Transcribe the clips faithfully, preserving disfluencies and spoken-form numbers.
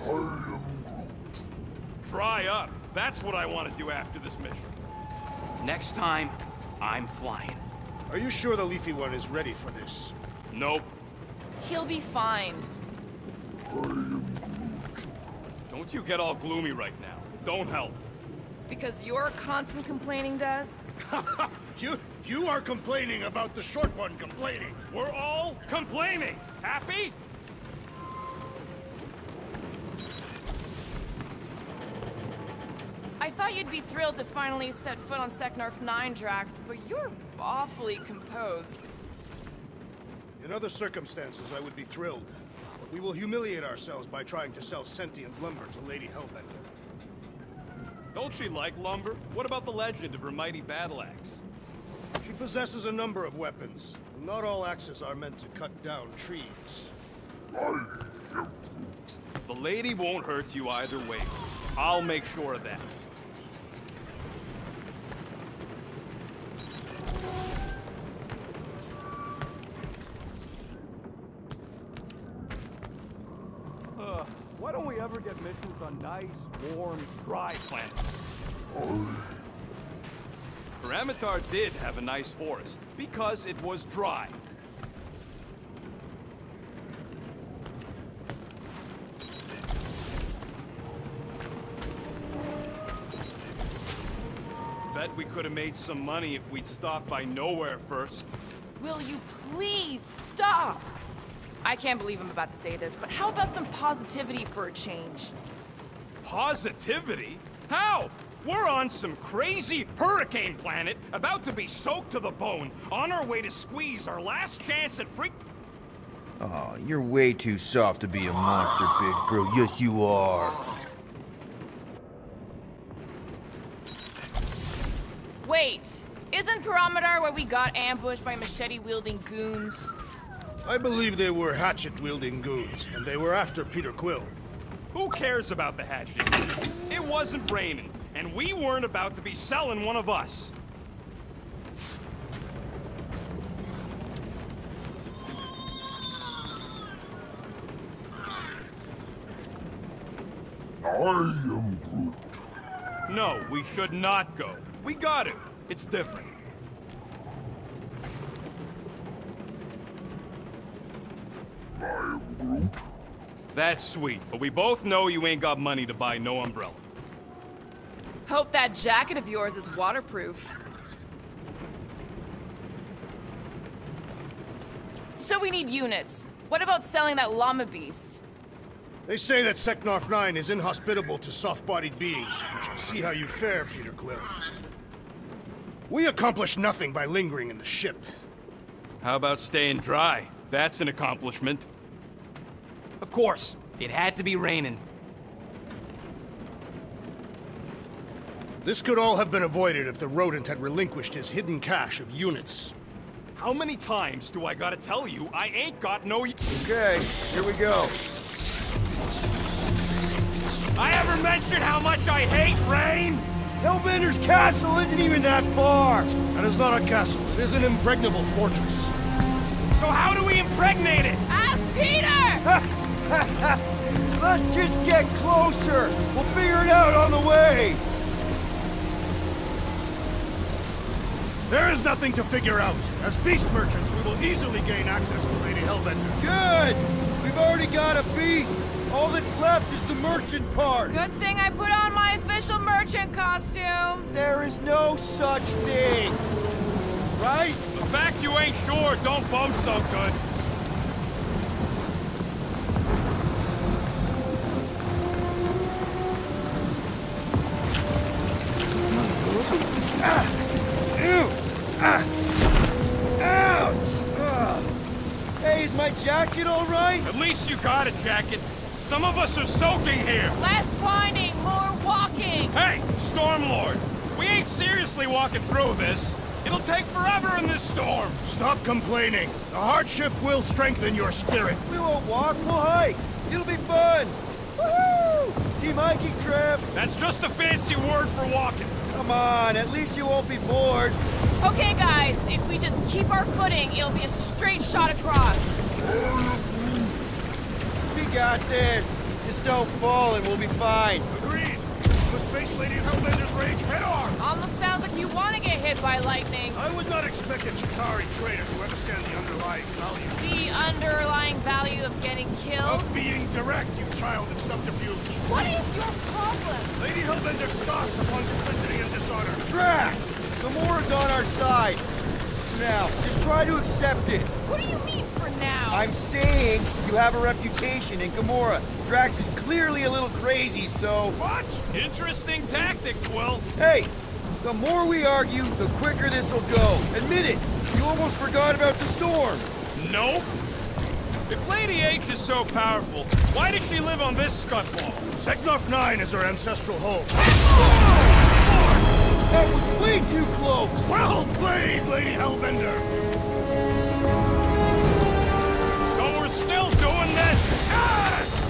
Dry up. That's what I want to do after this mission. Next time, I'm flying. Are you sure the Leafy One is ready for this? Nope. He'll be fine. Don't you get all gloomy right now. Don't help. Because your constant complaining does? you, you are complaining about the short one complaining. We're all complaining. Happy? I thought you'd be thrilled to finally set foot on Seknarf nine, Drax, but you're awfully composed. In other circumstances, I would be thrilled. But we will humiliate ourselves by trying to sell sentient lumber to Lady Hellbender. Don't she like lumber? What about the legend of her mighty battle axe? She possesses a number of weapons, and not all axes are meant to cut down trees. The lady won't hurt you either way. I'll make sure of that. Uh, why don't we ever get missions on nice, warm, dry planets? Paramitar did have a nice forest, because it was dry. Bet we could have made some money if we'd stopped by Nowhere first. Will you please stop? I can't believe I'm about to say this, but how about some positivity for a change? Positivity? How? We're on some crazy hurricane planet, about to be soaked to the bone, on our way to squeeze our last chance at free- Oh, you're way too soft to be a monster, big bro. Yes, you are. Wait, isn't Parameter where we got ambushed by machete-wielding goons? I believe they were hatchet-wielding goons, and they were after Peter Quill. Who cares about the hatchet? It wasn't raining, and we weren't about to be selling one of us. I am Groot. No, we should not go. We got to. It's different. I am Groot. That's sweet, but we both know you ain't got money to buy no umbrella. Hope that jacket of yours is waterproof. So we need units. What about selling that llama beast? They say that Seknarf nine is inhospitable to soft-bodied beings. We shall see how you fare, Peter Quill. We accomplish nothing by lingering in the ship. How about staying dry? That's an accomplishment. Of course, it had to be raining. This could all have been avoided if the rodent had relinquished his hidden cache of units. How many times do I gotta tell you I ain't got no... Okay, here we go. I ever mentioned how much I hate rain? Hellbender's castle isn't even that far. That is not a castle. It is an impregnable fortress. So how do we impregnate it? Ask Peter! Let's just get closer. We'll figure it out on the way. There is nothing to figure out. As beast merchants, we will easily gain access to Lady Hellbender. Good. We've already got a beast. All that's left is the merchant part. Good thing I put on my official merchant costume. There is no such thing. Right? The fact you ain't sure don't bode so good. Ah! Ew! Ah! Ouch! Ah. Hey, is my jacket all right? At least you got a jacket. Some of us are soaking here. Less whining, more walking. Hey, Stormlord, we ain't seriously walking through this. It'll take forever in this storm. Stop complaining. The hardship will strengthen your spirit. We won't walk, we'll hike. It'll be fun. Woohoo! Team hiking trip. That's just a fancy word for walking. Come on, at least you won't be bored. Okay, guys, if we just keep our footing, it'll be a straight shot across. We got this. Just don't fall and we'll be fine. Agreed. Was Space Lady Hellbender's rage head on? Almost sounds like you want to get hit by lightning. I would not expect a Chitauri traitor to understand the underlying value. The underlying value of getting killed? Of being direct, you child of subterfuge. What is your problem? Lady Hellbender scoffs upon duplicity and dishonor. Drax! Gamora's on our side. Now, just try to accept it. What do you mean for now? I'm saying you have a reputation in Gamora. Drax is clearly a little crazy, so... What? Interesting tactic, Quill. Hey, the more we argue, the quicker this'll go. Admit it, you almost forgot about the storm. Nope. If Lady Eighth is so powerful, why does she live on this scutball? Seknarf nine is her ancestral home. That was way too close! Well played, Lady Hellbender! So we're still doing this? Yes!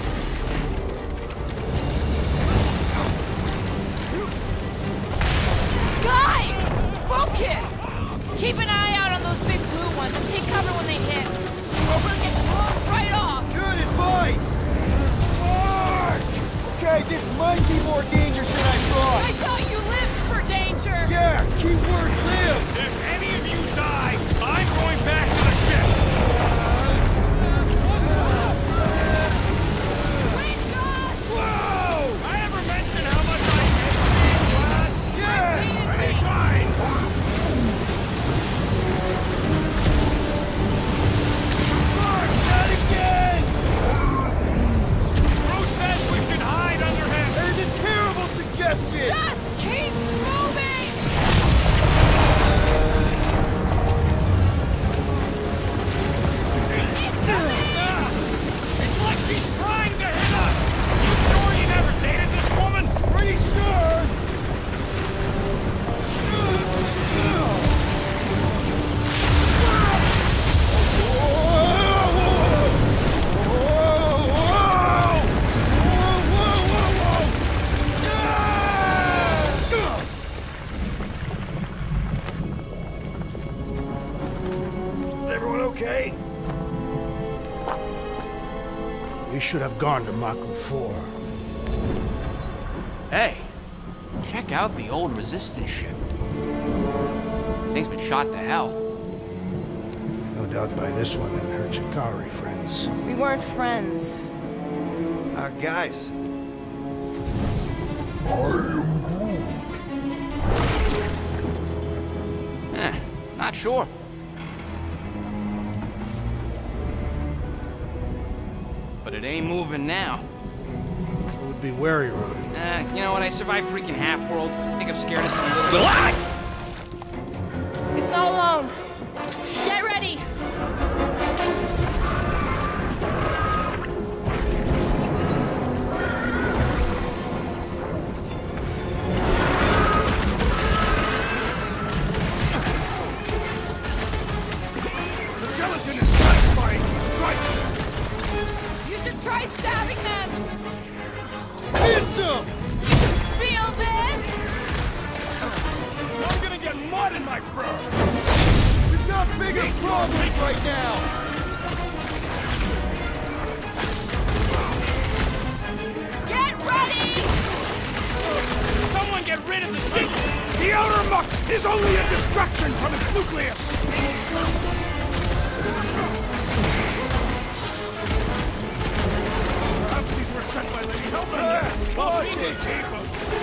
Guys! Focus! Keep an eye out on those big blue ones and take cover when they hit. Or we'll get blown right off! Good advice! Okay, this might be more dangerous than I thought. I thought you lived for danger! Yeah, keyword live! If any of you die, I'm going back to the ship! Wait, God! Whoa! I ever mention how much I hate lads? Yes! Anytime! Mark, not again! Groot says we should hide under him! There's a terrible suggestion! Just keep moving! Ah! It's like he's trying to hit us! You sure you never dated this woman? Pretty sure! Everyone okay? We should have gone to Maku four. Hey, check out the old Resistance ship. Thing's been shot to hell. No doubt by this one and her Chitauri friends. We weren't friends. Uh, guys, I am Groot. Eh, not sure. But it ain't moving now. It would be wary rodent. Eh, you know what? I survived freaking Half-World. I think I'm scared of some little... Ah! It's not alone. Get ready! The gelatin is satisfying to strike! You should try stabbing them! hit some! Feel this? I'm gonna get mud in my fur! We've got bigger problems right now! Get ready! Someone get rid of the thing! The outer muck is only a distraction from its nucleus! Perhaps these were sent by Lady Hellbender. Well, she can keep them!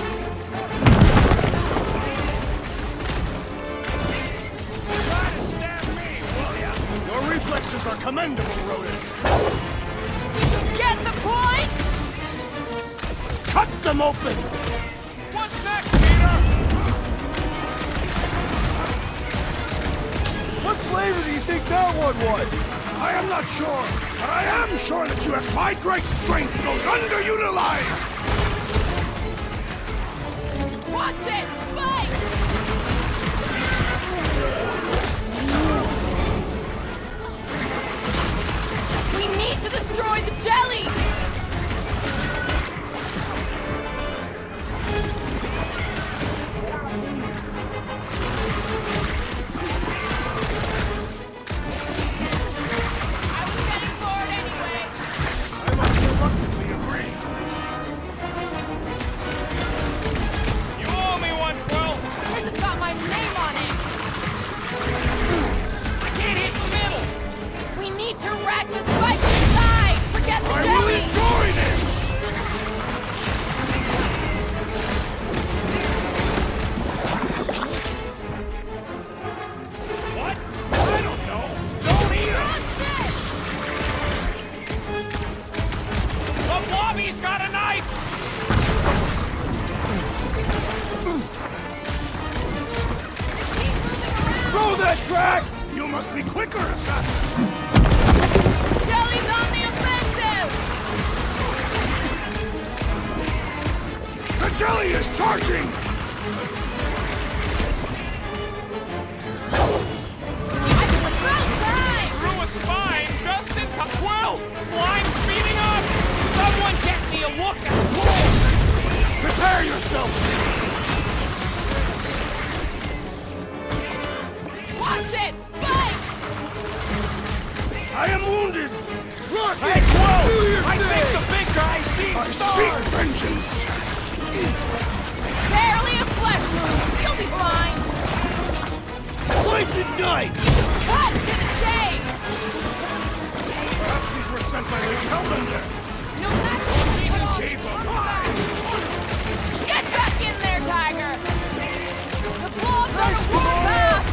Try to stab me, will ya? Your reflexes are commendable, rodent. Get the point? Cut them open! What's next, Peter? What flavor do you think that one was? I am not sure, but I am sure that you have my great strength goes underutilized! Watch it! Spike! We need to destroy the jelly! I was getting bored anyway. I must reluctantly agree. Blobby's got a knife! Throw that, Drax! You must be quicker, assassin! Jelly's on the offensive! The jelly is charging! About time! Through a spine, just in time. Quill! Slime speeding up! Someone get me a look at the wall! Prepare yourself! Watch it! Spikes! I am wounded! Rocket! Hey, Quill! Do your I thing! think the big guy's seeing I stars! seek vengeance! Barely a flesh wound. You'll be fine. Slice and dice! Cut to the chase! Perhaps these were sent by Lady Hellbender! No matter what you put on, keep 'em come high. back. Get back in there, Tiger! The blob's on a warpath!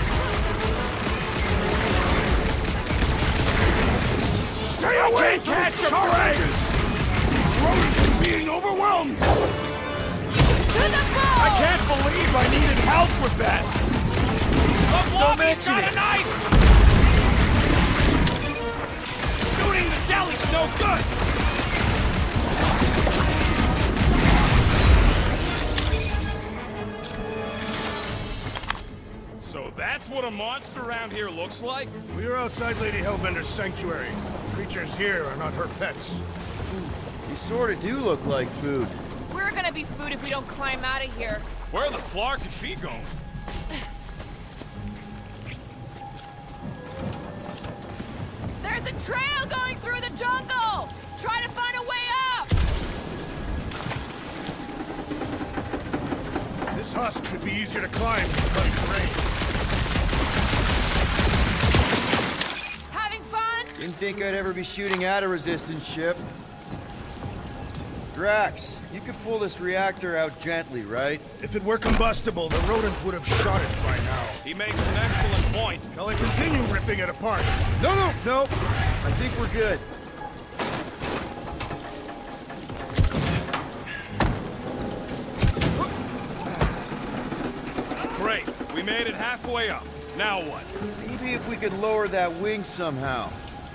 Stay away from catch its a sharp prey. edges! Rodent is being overwhelmed! To the ball! I can't believe I needed help with that! The Blobby's got a knife! Shooting the jelly's no good! So that's what a monster around here looks like? We are outside Lady Hellbender's sanctuary. Creatures here are not her pets. You sort of do look like food. We're gonna be food if we don't climb out of here. Where the flark is she going? There's a trail going through the jungle! Try to find a way up! This husk should be easier to climb than the muddy terrain. Having fun? Didn't think I'd ever be shooting at a resistance ship. Drax, you could pull this reactor out gently, right? If it were combustible, the rodent would have shot it by now. He makes an excellent point. Shall I continue ripping it apart? No, no, no. I think we're good. Great. We made it halfway up. Now what? Maybe if we could lower that wing somehow.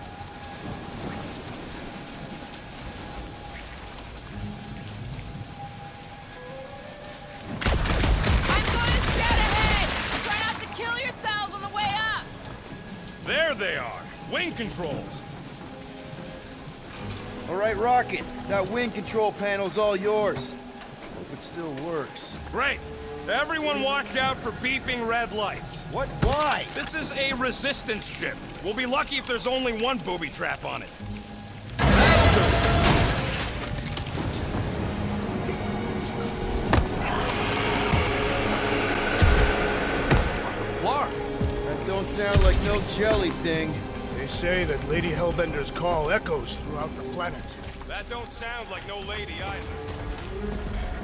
I'm going to scout ahead! Try not to kill yourselves on the way up! There they are. Wing controls. All right, Rocket. That wing control panel's all yours. Hope it still works. Great. Everyone watch out for beeping red lights. What? Why? This is a resistance ship. We'll be lucky if there's only one booby trap on it. Flark. That don't sound like no jelly thing. They say that Lady Hellbender's call echoes throughout the planet. That don't sound like no lady either.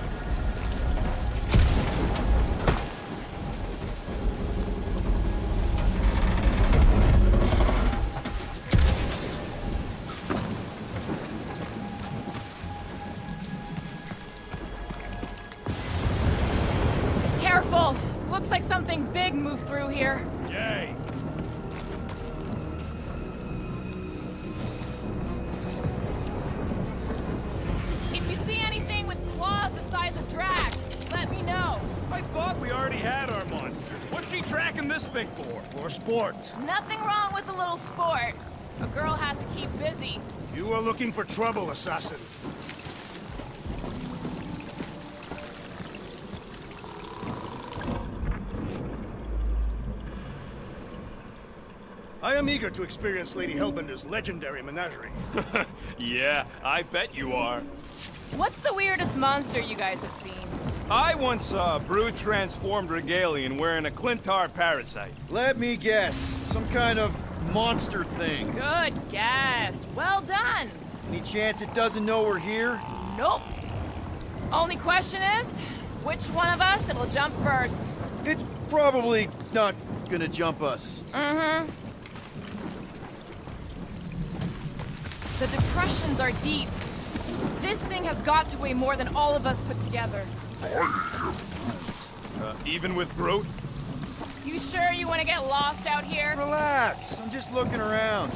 Careful! Looks like something big moved through here. Yay. If you see anything with claws the size of Drax, let me know. I thought we already had our monster. What's she tracking this thing for? For sport. Nothing wrong with a little sport. A girl has to keep busy. You are looking for trouble, assassin. I am eager to experience Lady Hellbender's legendary menagerie. Yeah, I bet you are. What's the weirdest monster you guys have seen? I once saw a brood transformed Regalian wearing a Clintar parasite. Let me guess. Some kind of monster thing. Good guess. Well done. Any chance it doesn't know we're here? Nope. Only question is, which one of us it'll jump first? It's probably not gonna jump us. Mm-hmm. The depressions are deep. This thing has got to weigh more than all of us put together. Uh, even with Groot? You sure you want to get lost out here? Relax, I'm just looking around.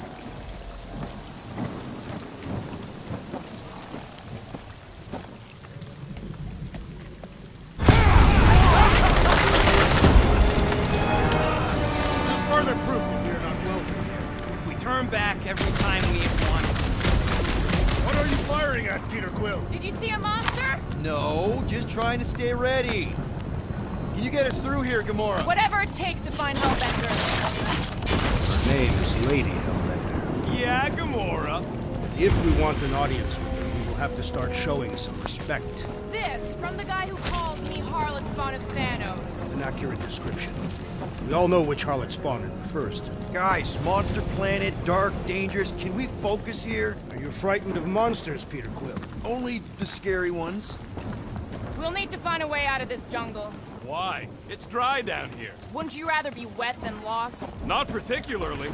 Just further proof that we are not welcome here. If we turn back every time we hit one... What are you firing at, Peter Quill? Did you see a monster? No, just trying to stay ready. Can you get us through here, Gamora? Whatever it takes to find Hellbender. Her name is Lady Hellbender. Yeah, Gamora. If we want an audience with her, we will have to start showing some respect. This, from the guy who calls me Harlot Spawn of Thanos. An accurate description. We all know which harlot spawned it first. Guys, monster planet, dark, dangerous. Can we focus here? Are you frightened of monsters, Peter Quill? Only the scary ones. We'll need to find a way out of this jungle. Why? It's dry down here. Wouldn't you rather be wet than lost? Not particularly.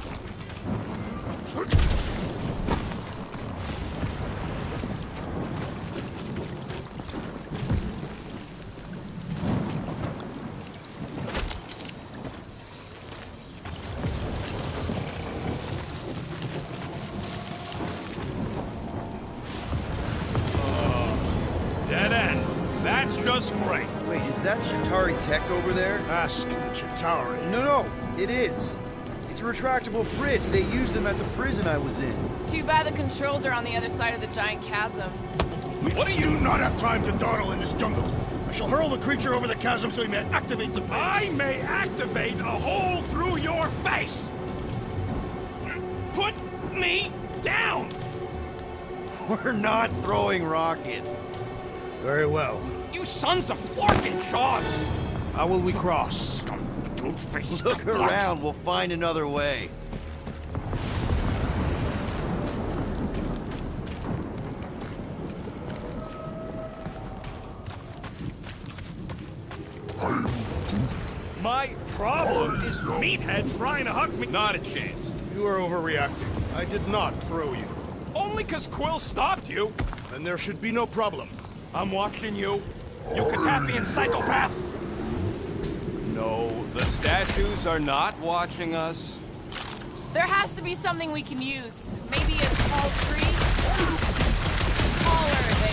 Dead end. That's just great. Wait, is that Chitauri tech over there? Ask the Chitauri. No, no, it is. It's a retractable bridge. They used them at the prison I was in. Too bad the controls are on the other side of the giant chasm. What do you do not have time to dawdle in this jungle? I shall hurl the creature over the chasm so he may activate the bridge. I may activate a hole through your face! Put me down! We're not throwing rocket. Very well. You sons of forking shots! How will we cross? Two-faced Look scumbag. around, we'll find another way. My problem is meatheads trying to hug me. Not a chance. You are overreacting. I did not throw you. Only because Quill stopped you. Then there should be no problem. I'm watching you. You Katafian psychopath! No, the statues are not watching us. There has to be something we can use. Maybe a tall tree? Taller than...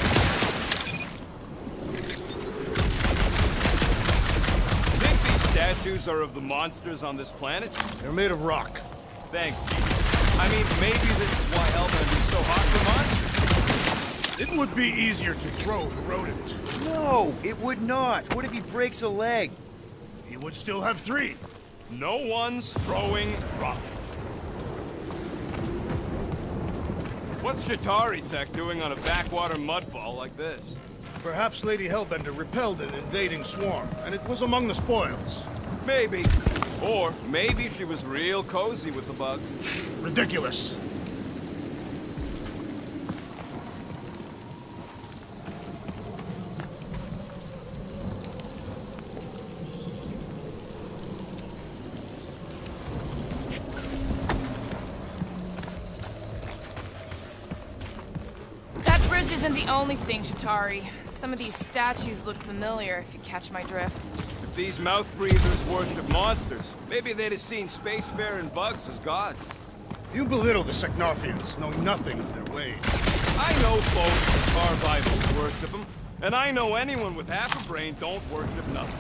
Think these statues are of the monsters on this planet? They're made of rock. Thanks, Pete. I mean, maybe this is why Hellbender's so hot for monsters. It would be easier to throw the rodent. No, it would not. What if he breaks a leg? He would still have three. No one's throwing rocket. What's Chitauri Tech doing on a backwater mudball like this? Perhaps Lady Hellbender repelled an invading swarm, and it was among the spoils. Maybe. Or maybe she was real cozy with the bugs. Ridiculous. Isn't the only thing, Chitauri. Some of these statues look familiar, if you catch my drift. If these mouth breathers worship monsters, maybe they'd have seen spacefaring bugs as gods. You belittle the Seknarfians, know nothing of their ways. I know folks in car Bibles worship them, and I know anyone with half a brain don't worship nothing.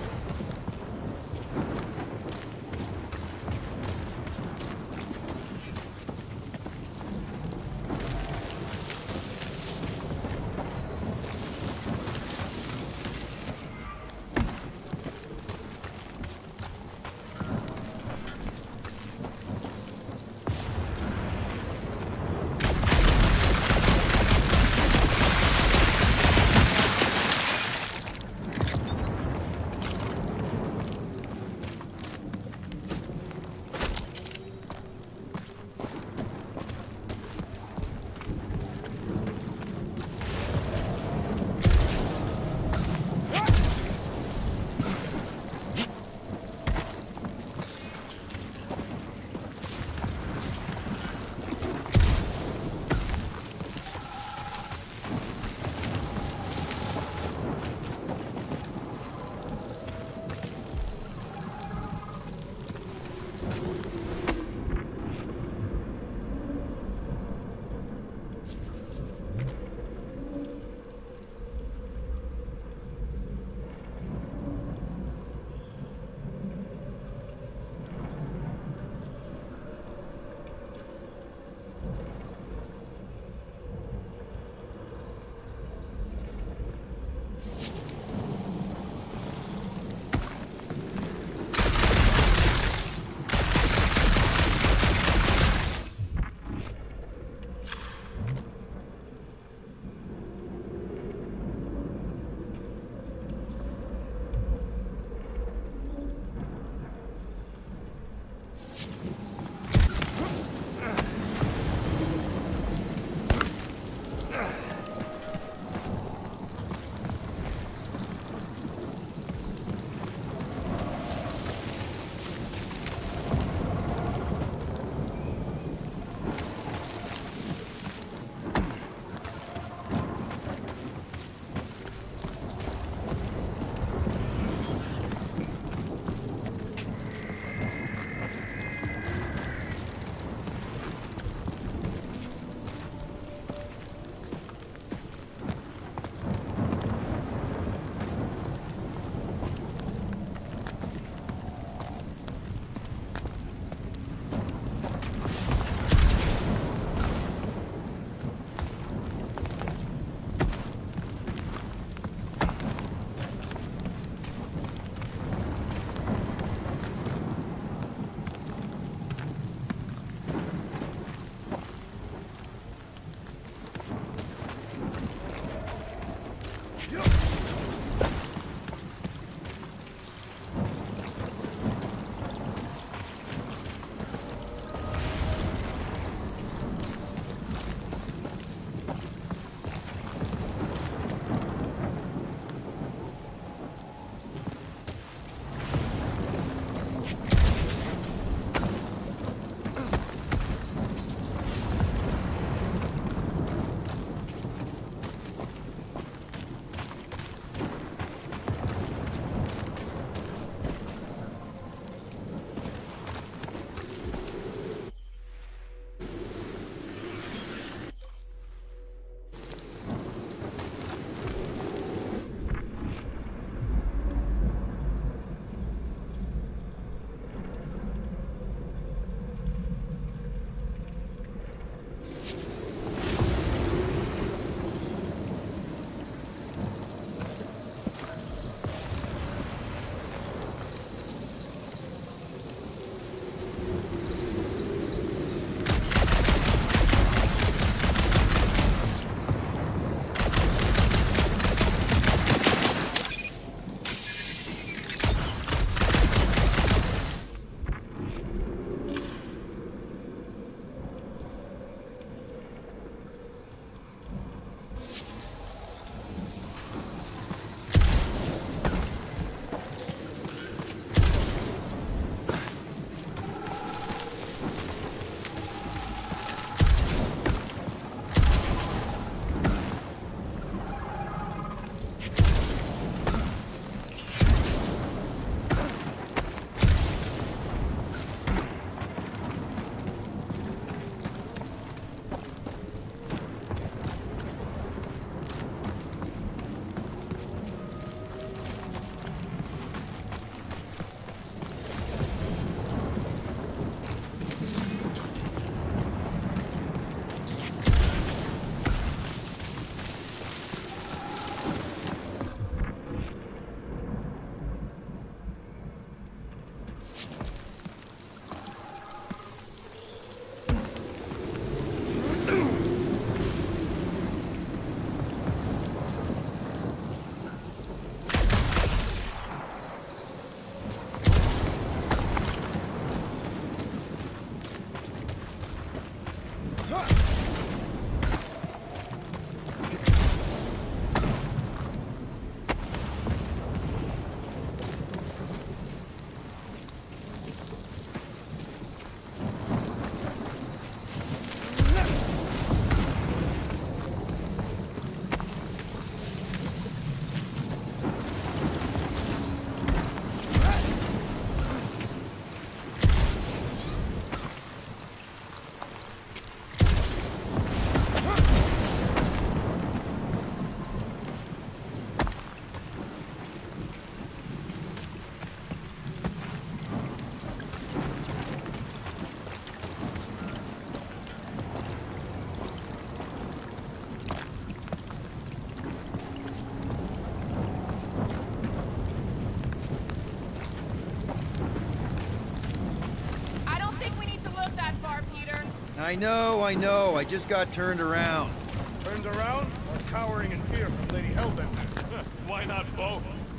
I know, I know. I just got turned around. Turned around or cowering in fear from Lady Hellbender? Why not both?